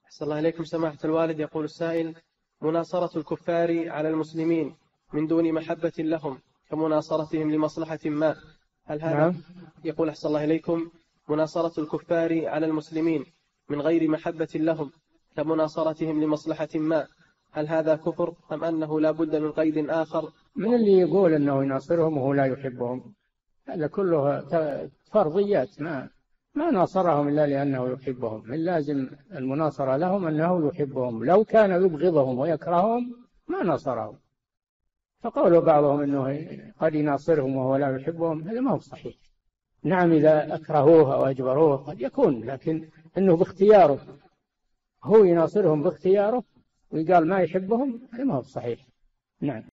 أحسن الله إليكم سماحة الوالد. يقول السائل: مناصرة الكفار على المسلمين من دون محبة لهم كمناصرتهم لمصلحة ما، هل هذا؟ نعم. يقول أحسن الله إليكم: مناصرة الكفار على المسلمين من غير محبة لهم كمناصرتهم لمصلحة ما، هل هذا كفر أم أنه لا بد من قيد آخر؟ من اللي يقول أنه يناصرهم وهو لا يحبهم؟ هذا كله فرضيات. ما ناصرهم إلا لأنه يحبهم. من لازم المناصرة لهم أنه يحبهم، لو كان يبغضهم ويكرههم ما ناصرهم. فقول بعضهم أنه قد يناصرهم وهو لا يحبهم هذا ما هو صحيح. نعم إذا أكرهوه أو أجبروه قد يكون، لكن أنه باختياره، هو يناصرهم باختياره ويقال ما يحبهم هذا ما هو صحيح. نعم.